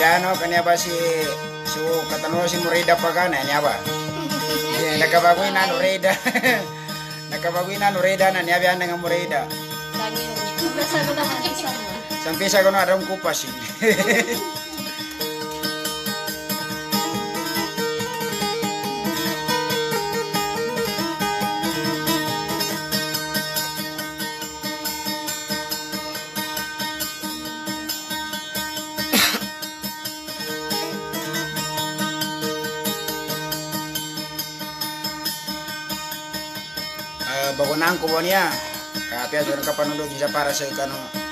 ano kanya ba si so katano si Murida pagana niya ba? Nakabagoy na Murida. Nakabagoy na Murida na niya biyan nga Murida. Lagi niya. Basta ko naman isa mo. Sampisa ko na aram kupasin. Bagunang ko ba niya? Kapya doon ka panunod siya para sa ikano.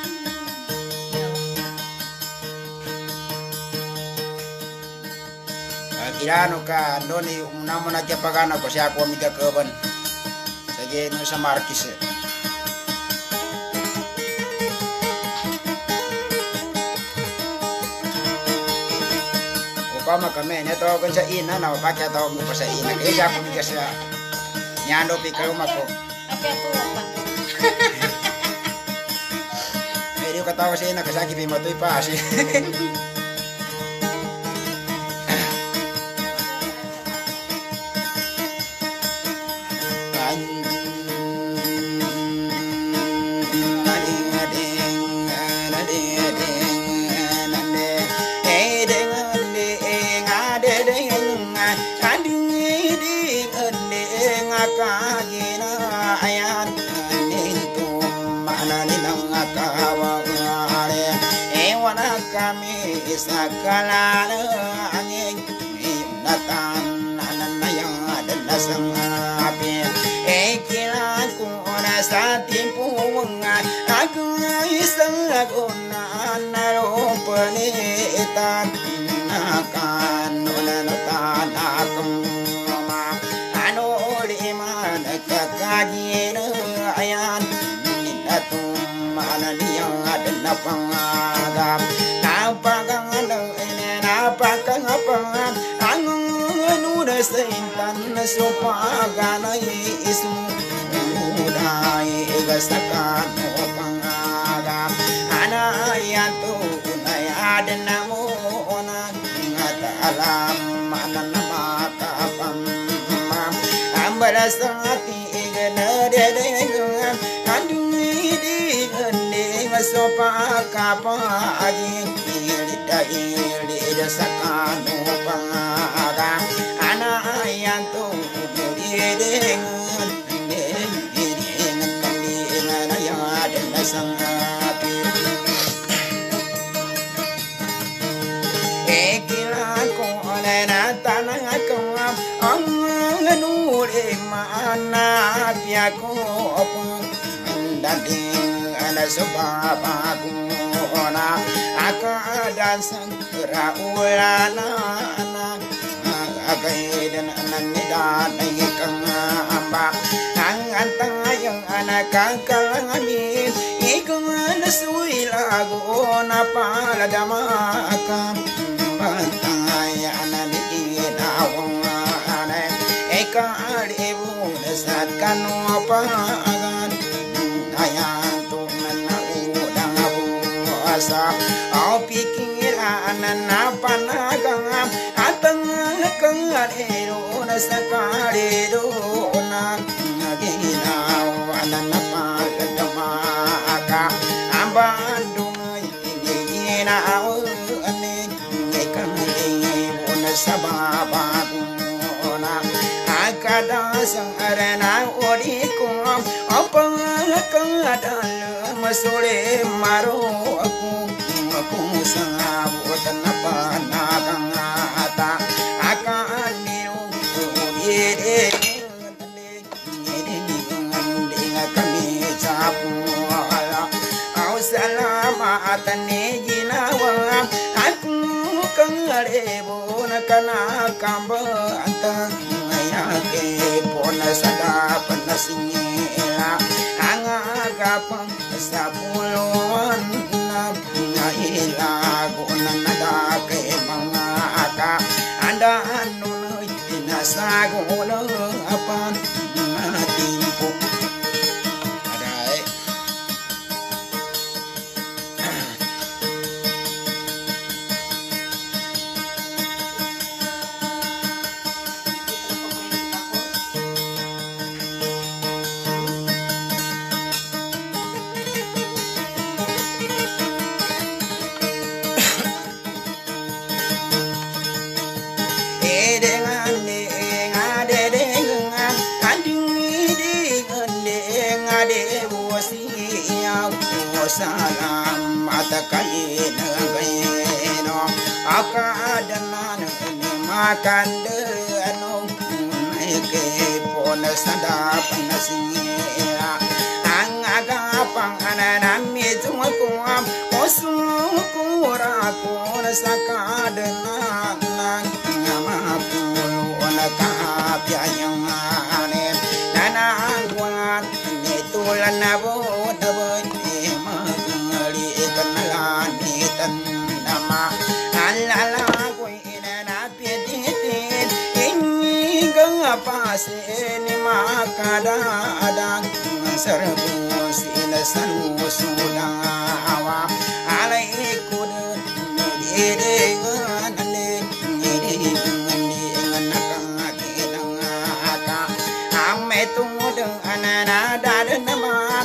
Kirano ka doon namo na kaya pagana ko siya ako amiga kaban. Sige no sa Marquis. Upama kami neto kan sa ina na mapakya tawag mo pa sa ina. Kaya siya ako amiga siya. Nyando pikaw mako. Apa tu apa? Medyo katawa siya na kasaki pimatoy pa si. Kami sakala angin natan nanayang adalasang api kilan ko na sa timpungan ako isang lagunan na panitan nakanunanatan akong ano liman kakagin ayan ninatum mananiyang adanapangagam napakangapang ang nuna sa intan na supaganay isumuday igastakan mo pangagam anayan to unayadan na mo at alam manan na makapamam ang balas ng ating na dedengan andungidig hindi masopakapaging ilida sa kano pangaga anayan to didingan didingan kandingan ayadan na sangapi kilan ko na tanang ako ang nuri manapya ko dating ana subabago na akadan sang raulana na agaidan nanidan ay kang amba ang antayang anak kakalangami ikang nasuilago na paladama bantay ananiginawang anay ekalibu nasat kanopagan ayan tunan na udang asa au pikiran na panagam atang kangarero na sakarero na ginaw na paladama ambandung iniginaw anig kalibu na sababago na akadasang arena odikom apang kadal masore maro aku sangabot na panakang ata akan niyo yede kami sapula au salamat ni ginawa aku kangarebo na kanakamba anta ayake pona sadapan na singila ang agapang sa puluan na ilago na nadake mga aka andaan nunoy nasago na apan matimpo aday salam atakain gaino akadanan ni makan de anu ke pon sada panasingira angaga panganan mi tuakum osukura kun sakadana ngamapul onakapyayang ane nanangwan nitulan nabo paseni makadadang serbu sila sanu sudawa alaikud dengan nakaka ame tunggu dengan ada nama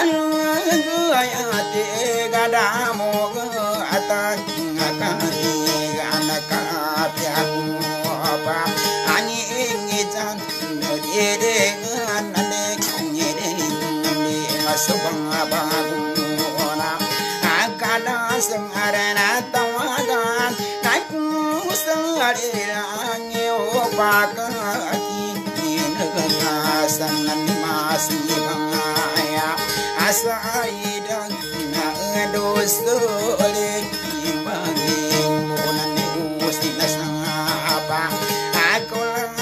ayate gadamu atan ngakani ganaka piaku apa dengan anek masubang abanguna akada sengarana tawagan naku sengaranya opakati negarasan masih bangaya asaidang na dosole imbangin monane ustina sangapa aku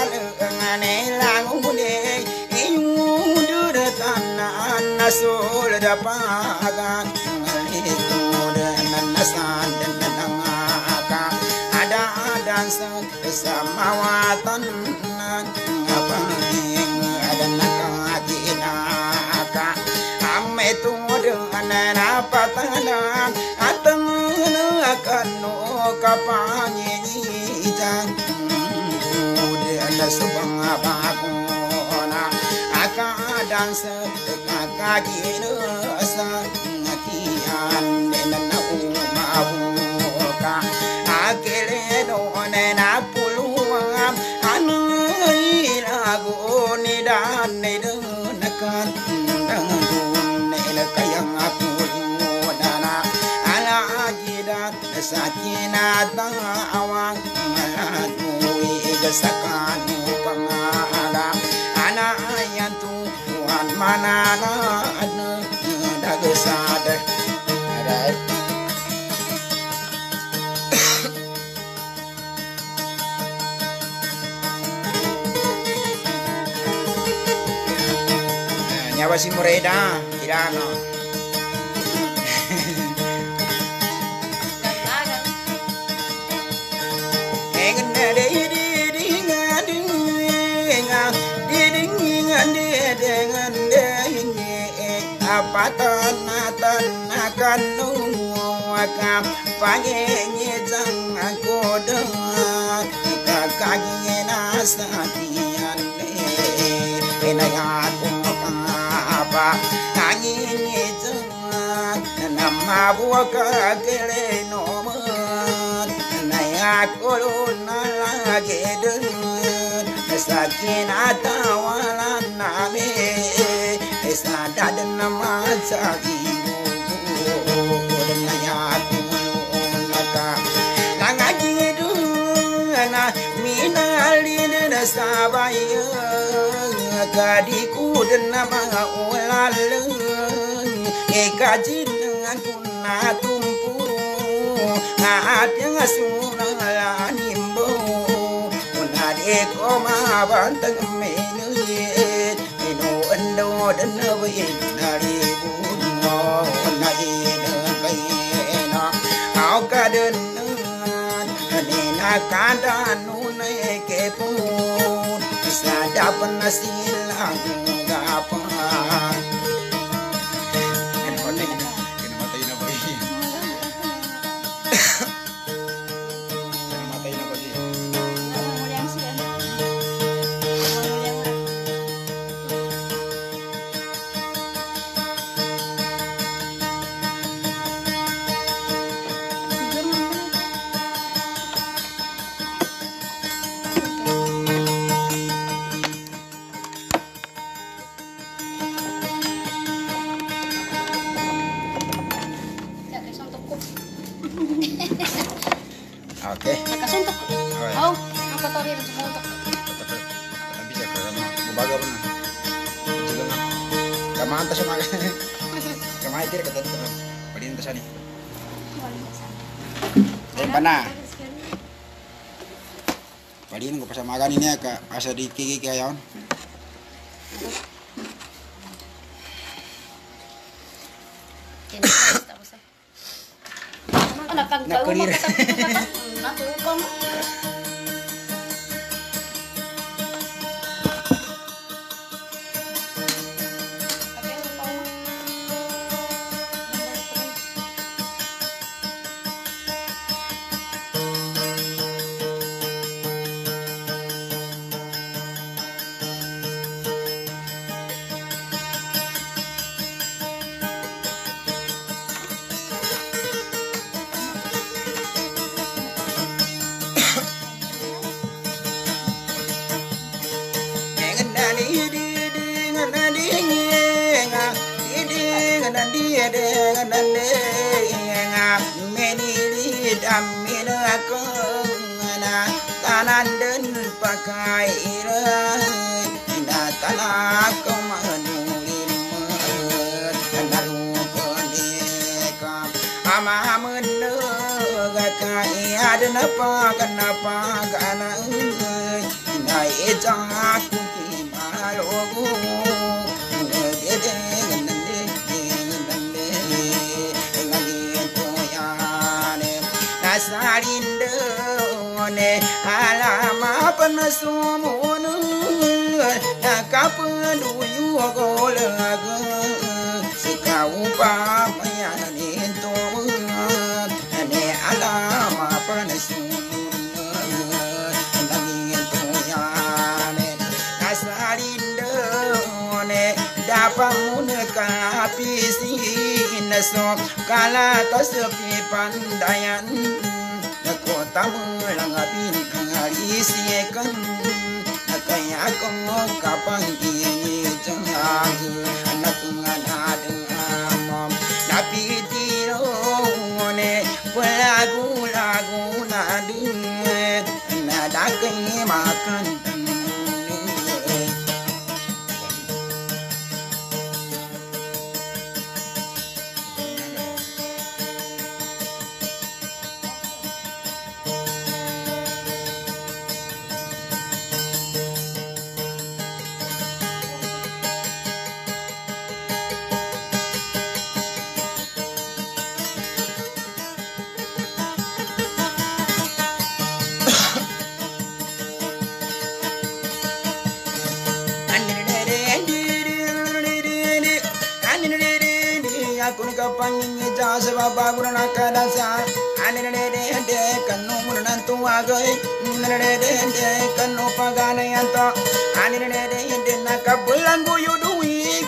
nasul dapagan itu dan nasan dan nangaka ada sama watan apa ada nakatinaka ame tu dengan apa tangan ateng akan no kapangi jang ada subang abaguna akadang kaki nusa ngatian nena umabuka akele done na puluang anu ilagu ni dan nedenakan dangun nela kayang aku dana ala ajidat sakinata awang malatu igasakan pangala ana ayantu mana ada dagesad right nyawa si Mureda kirano apatan akan nungwaka pangenye jang aku dengar kakaknya nasatian enaya aku apa kangenye jang nama buah kakele nomor enaya aku lagi dengar sakin atawalan name sada dan nama sagi dan aku maka nangaji duna minali dan sabaya kadiku dan nama ulaleng kaji dengan kuna tumpu yang sunala nimbo unade koma banteng menu endo dan nabi nari bungo nai kaina au kaden nena kadanu nai kepun sadap nasilang gapa enone kena matai na bagi kena matai na bagi Oke. Nakasuntok. Oh, ya. Oh, ang patori rin sumuntok. Tapi bisa ke mabaga pun. Juga kamahan tas mga kamahay tira kata tira. Padin tas ani. Pana. Padin ko pasama ganin niya ka asa di kiki kayon. Nakagkauma ka sa natupa mo. Tanan den pakai irai na tanah kemanulin men nalu pendeka ama menega kai ada kenapa kana na ejaku ki malogu Sarindone alama penasumunu nakapeduyu golaga sikau pamayanin tuan ane alama penasumunu nangin tuyane Sarindone dapamun kapisi naso kala tasepi pandayan kota melangapin kangarisiekan kaya komo kapang ini jengah anak ngadeng amam tapi tirone lagu nadung nadakengi makan kun kapangin jasa babaguna nakadasa anene de kanu munan tuagai nene de kanu pagana yanto anene de nakabulan buyudui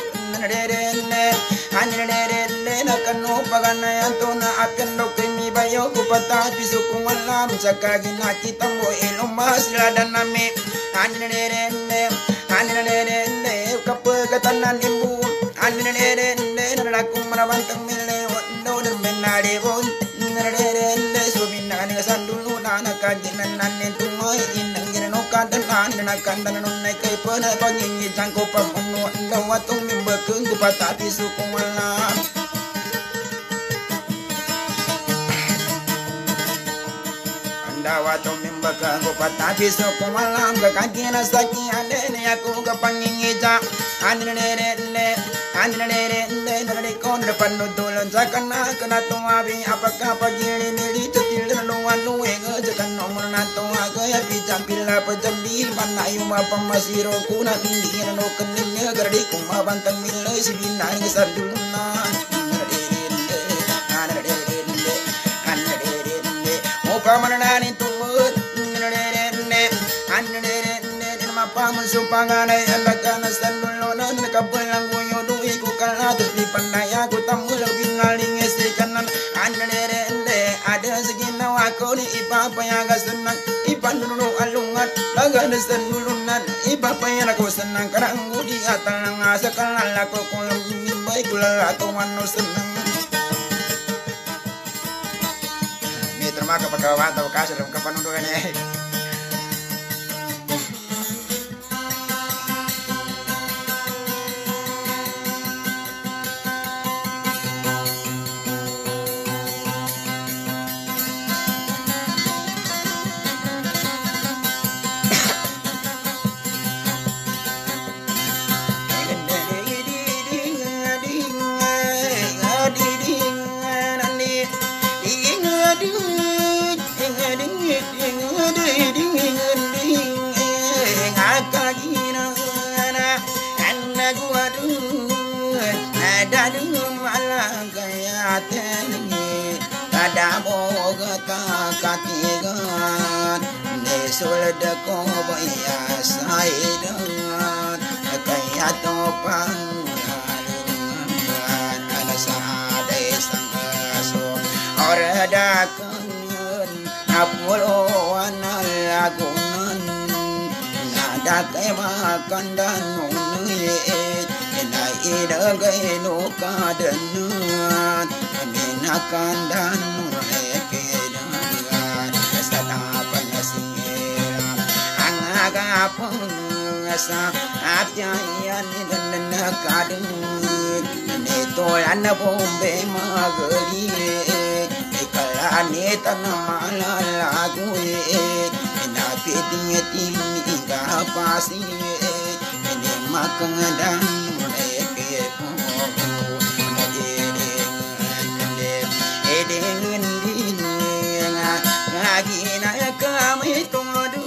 nene de nakanu pagana yanto na akan dokimi bayo kupata pisuku malam sakagi nakita mo ilmas ladan nami anene de kapagatanan imbu anene narakum marabantang mile no menade bon nare subinani sandulu nana kajinan nanen tumoy inang no kandan nakandan nunay kay pana pagingit jangko pamuno ndaw atong mimbakeng kupatapi sukumala ndaw atong mimbakeng kupatapi sukumala kakagina saki ane aku kapangingita Anire kon depan nutulan sakana kena tuabi apakah pagi ini tetil nuan nueng jakan nomor nato agaya pijam pila pejambil mana yuma pamasiro kuna tinggi no keninnya gardi kuma bantang milai si binar ngesar dulunan muka mana nani tumut mapang supangana alakana sandulonan kapulang guyo duwi ku kala terus pandaya ku tamulang binaling estikanan anere ada segina wako ni ipa payaga senang ipan dulu alungan laga sandulunan ipa payaga ku senang karang gudi atalang asakalan lako kulang mimbai kulala tuan no senang terima kasih kawan atau kasar kepenundukannya. Katigan nesul deko baya saidan kaya topang alungan alasa desang aso orada kangen napuluan alagunan nada kay makan dan nunuit na idagay no kadanan aminakan dan sa atyayan dan nakadun nitolan na bombe magari ikalani tanmalalagu napitinya tinga pasi ini makandan mereka po edeng din ngagina kami tumadu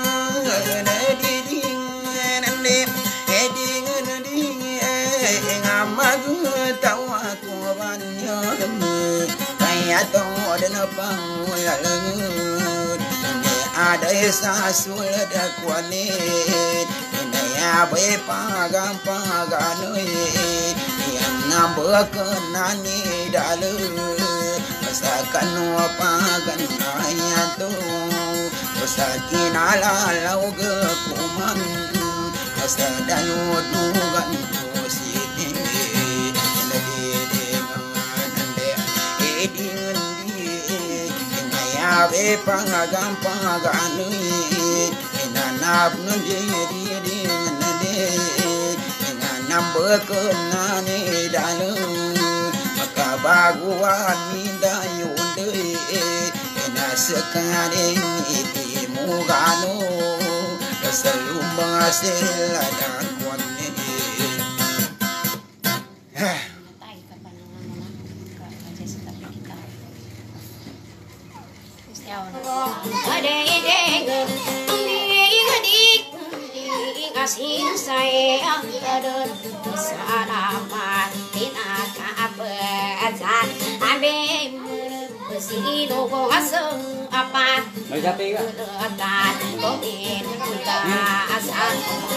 ada sasul dakwanet ya be pagam paganoe yang nambekenani dalu masakan pagan ayatu sakina lalau ge kuman asadalu dugan positif be pangagam panganui nanap nundiri nande nanam bekenani dalu maka baguan mindayunde nasekane iti mugano selumba seladan kwanne kasih sayang pada sarapan tinakapesan ambil bersilo aseng apa letak komin kasan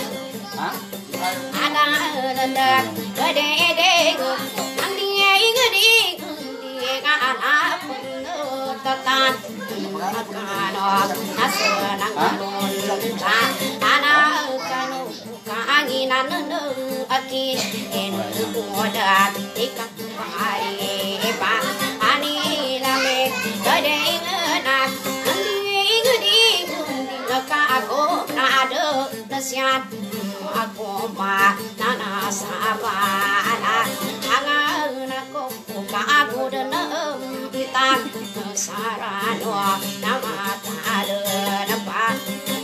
ada rendah gede nantinya gede dia anak penututan makanok nasenang alun lengkap anak kanu kanginan akin muda ikan pari pa ani lame gede enak gede ka aku ada nasihat aku ma nana sabana angan aku ka aku denem hitam sarano nama ada apa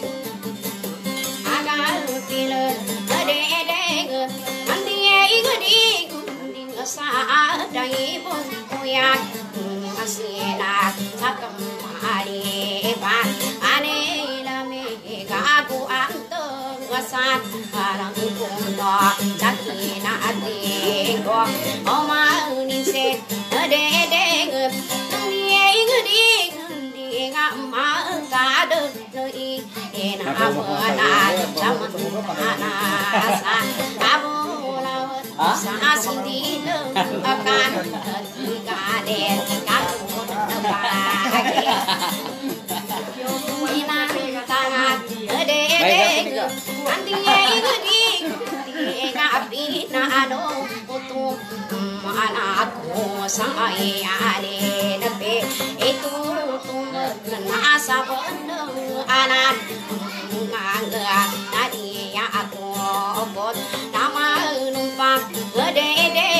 agar pilen gede nanti gede saat dari bungkuyan asina sakam hari pan ane lame kaku anteng asat arang kuno sakina atingko oma unise gede nanti gede ngama kade noi ena amana zaman anasa kamu lawan sa sindino akan kaden kamu bahagia inan tangan gede nantinya gede ngapi na ano untuk anakku saya ada nabi itu nasa benung anan nganga tadi ya aku bot nama numpang gede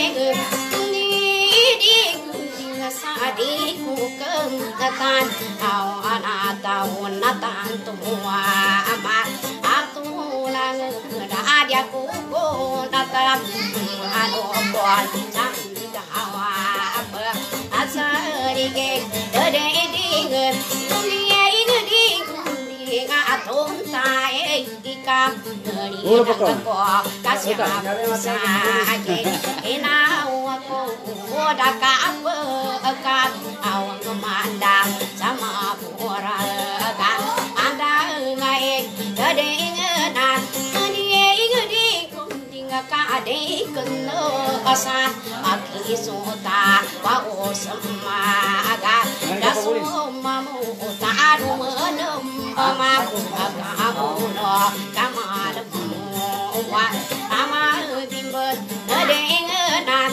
sadiku kengkatan au anak tahun natan tua amat aku lang dia kuku natan anu bon sang dawa apa asal dige dede ding dunia ini ngaton tae ikam dari ko kasih saja enau aku udah kapan awang kemandang sama puragan anda ngai kedengeran ngedi tinggal kade keno asan aki suta wau semaga dasumamu taru menem amaku kamu no kamademu wa amal bimbet kedengeran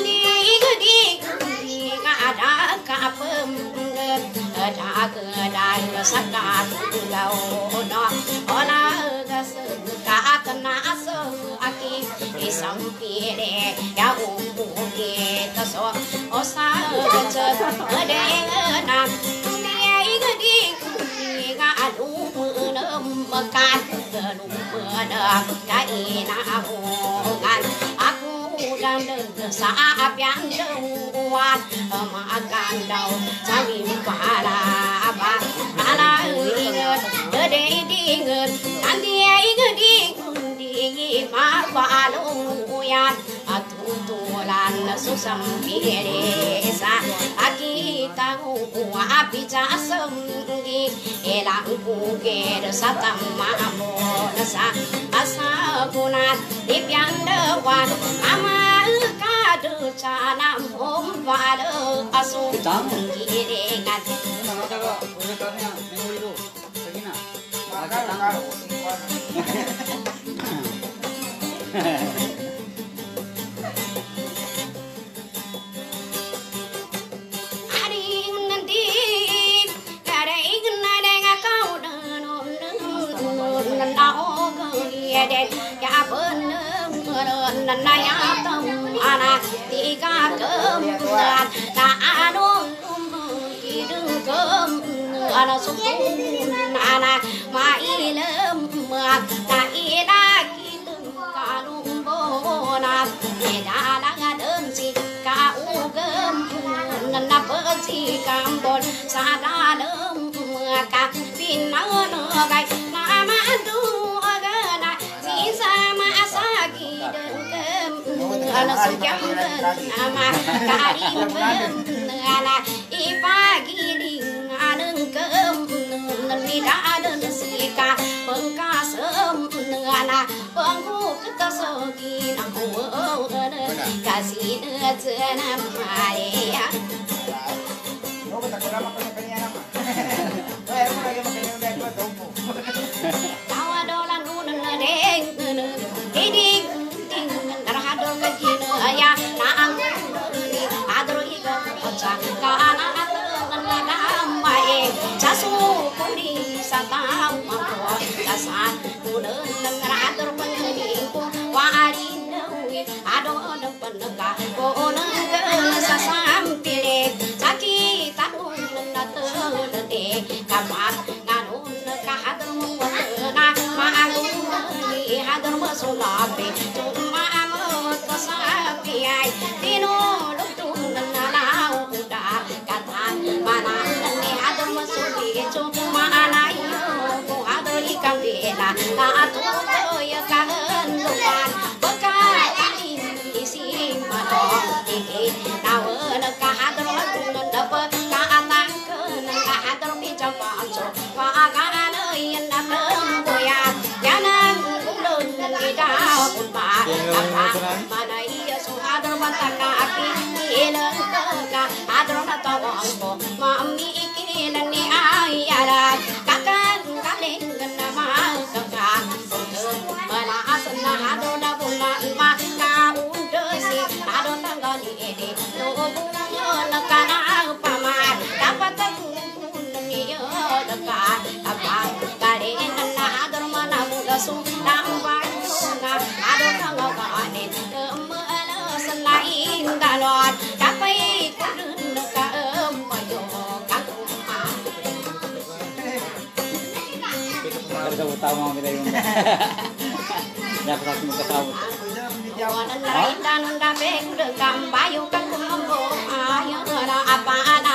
ada kapem ada kedai sakat gau no ona ka kena so aki isampire ya umpuke taso osa cet adena dia igadi ga adu menem mekat ganu menem kaina kan aku dan saat yang kuat makan daun sambil para apa ala ingat dede ingat nanti ingat di ma balungan atu tulan susam piresa aki tahu api jasem di elang kuger satam mamu nasa asa kunat dipian dewan amal kadu canam om valo asu giringan ya bener naya tem anak tiga kemudian tak ada hidung kem anak sukun anak mailem tak ina kita kalung bonat edana ngadem si kau gem nana persi kampon sadalem kak pinan gai nama tu sama asagi dengkem ana sujam nama karim ana ipagi ding anengkem nida aden sika pengkasem ana pengku ketasagi aku kasih jenam Maria ya naang adro iga ocha kana namai jasu kuri satau mampo kasan kunen ngador pengeningku waari dewi ado penega konen sasampile sakit tanun natede kamat nganun kahadr muwana maalun ni hadr masulabe cuma sapi ai tino lutung nalau udah kata mana ni ada masuki cuma anak yo ada ikan bela atu ya kangen lupan bekas ini si mato iki nawen ka ada lutung dapat ka atang ke ka ada picam paso ka akan yen datem boya jangan ulun ni dah pun ba mana ador bataka aki ilang ka ador na tawang ko mami ikilan ni ayara kakang kaling na makaka malasan na ador na bulan ma kaundo si ador tanggal ni ede no bunga na kana pamar dapat ang niyo Kasabot tama kita yung. Dapat sa mo kasabot. Wanan raitan unda pe kudekam bayu kang kumbo ayo na apana.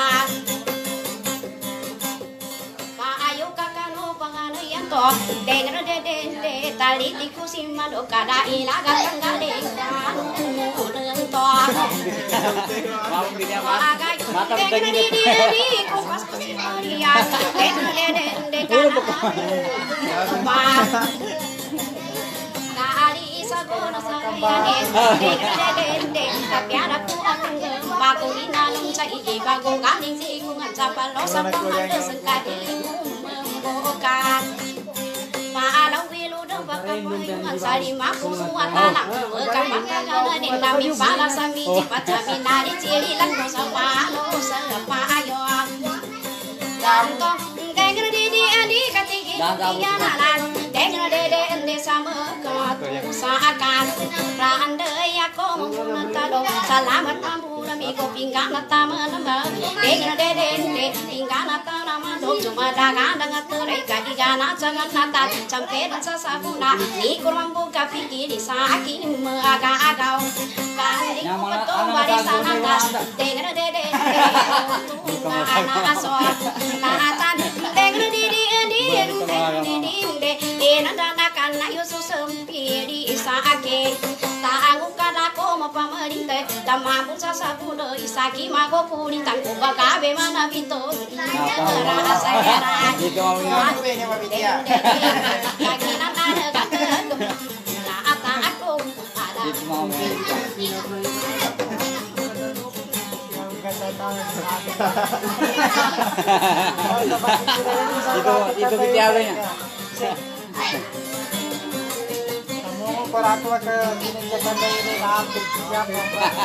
Ayo kakano pangano yanto dengro de tali tikusi mado kada ilaga tanggaleng to. Mau dia mata pedang ini. Kupas kusimuria dengro de Kali sagono sayane de tapiara ku ang bago inanong sa bago galing si kungan sa palosa pamalo sengkali membuka maalaw wilu ng pagkamayungan sa lima kusuan anak kapan kagana din namin pala sa midi patamin narin sililan mo sa palo sa payo ganto dengro di adi katigi iyananan dengro de sama usahakan randai ako menguntalo salamat pambura miko pinggana tama nama dengan de pinggana tama dok cuma dagang dengan mereka igana jangan nata sampai dan sasabuna ni kurang buka pikir di saking mengaga-agau kali betul bari sanangas dengan de anak aso natan dengan di nandanakan ayo susempiri isake taangu kada ko mapamarinte tamabun sa sabuno isaki mago puni tangko bagabe mana bito rasa era Dito mau lagi nana gatel na ata aku ada Dito mau. Itu bitiawnya. Kamu korato ke kinjakan dari rapi siapa?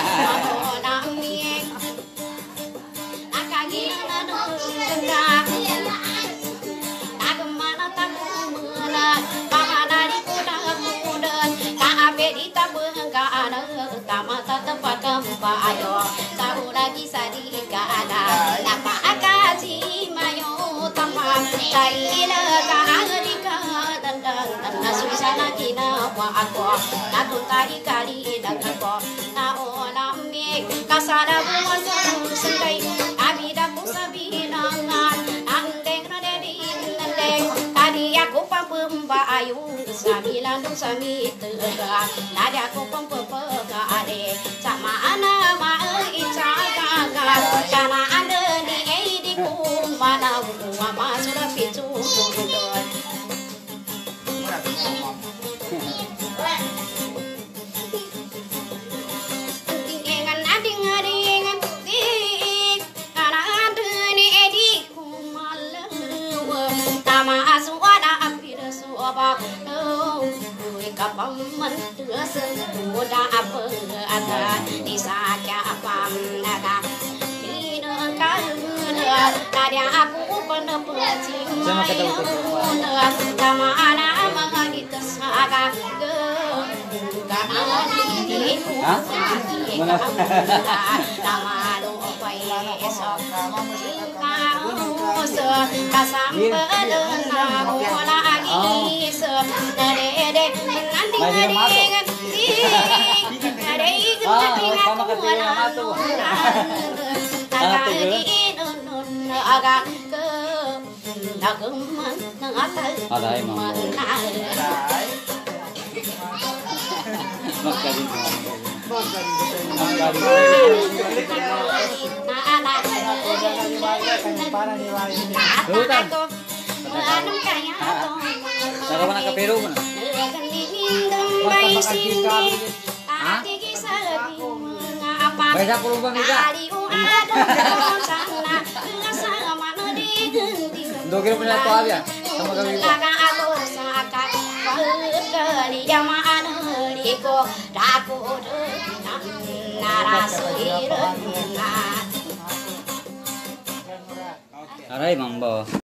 Aku natun tadi kali dengan ko na olam mi kasara buwan sendai abida ku sabinangan andeng radedi nandeng tadi aku pampemba ayu samilan sami tega tadi aku pampemba ade sama ana ma icaga kana ande ni di ku mana ma sudah picu kapam mentuasen muda apa ada di saja apam naga di negara tadi aku pernah percaya sama anak mengagit saga karena diriku nama lupa esok kasam berenang lagi sedede nganding agak ke dageman ngatal Dokter punya toal ya sama kami. Aray mambo.